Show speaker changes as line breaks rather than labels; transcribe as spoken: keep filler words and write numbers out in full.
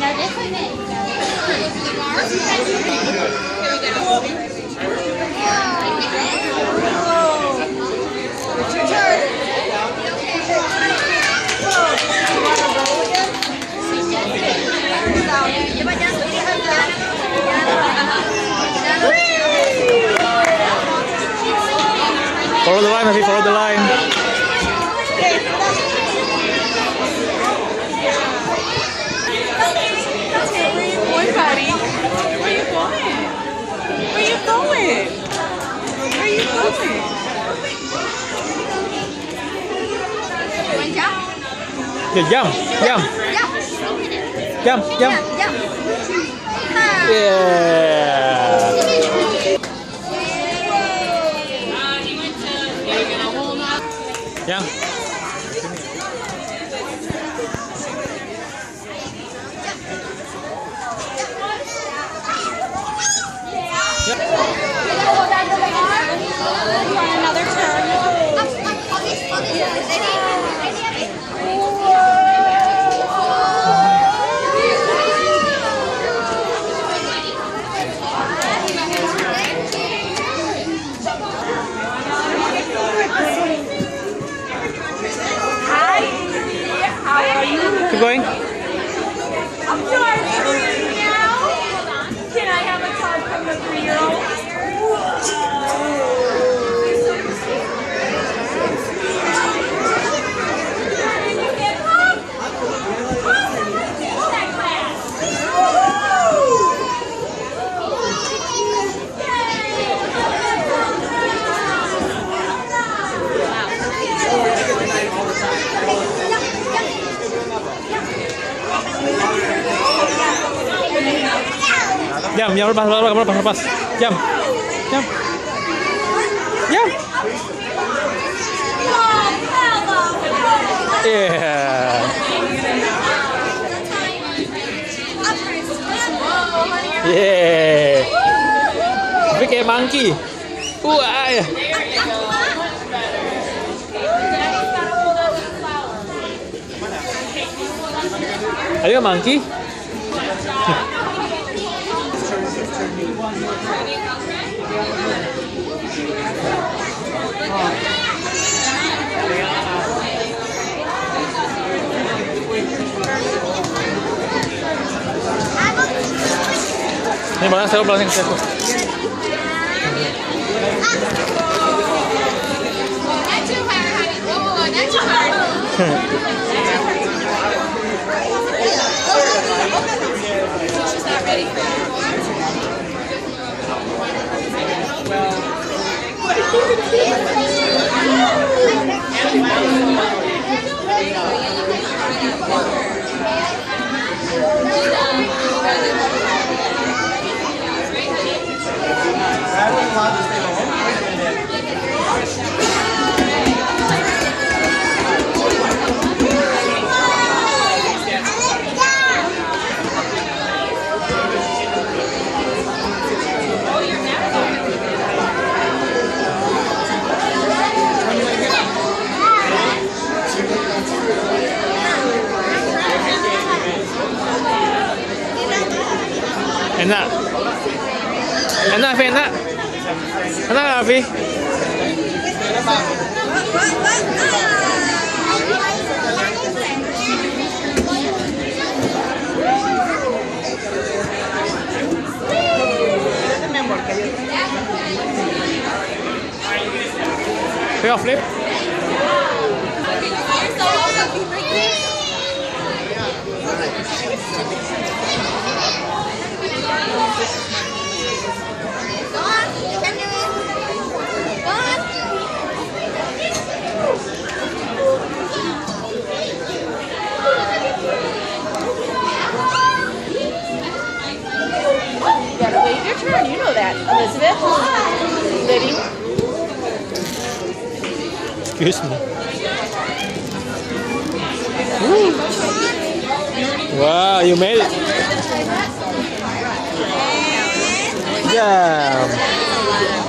Follow the line, Afi, follow the line.
Where are you going, buddy? Where are you going? Where are you going? Where are you going?
Yeah, jump, jump. Jump, jump. Yeah. Jump.
Another turn.
Keep going.
I'm George. Can I have a card from the three-year-old?
Jump, jump, lepas, lepas, lepas, lepas. Jump. Jump. Jump. Yeah. Yeah. Tapi kayak monkey. Wah. Are you a monkey? Ini balas, saya balas yang saya.
Not too hard, honey. Whoa, not too hard. She's not ready for it.
Enak. Enak, Afi, enak. Enak nggak, Afi? Flip, flip.
Turn, you know that, Elizabeth. Liddy.
Excuse me. Woo. Wow, you made it. Yeah.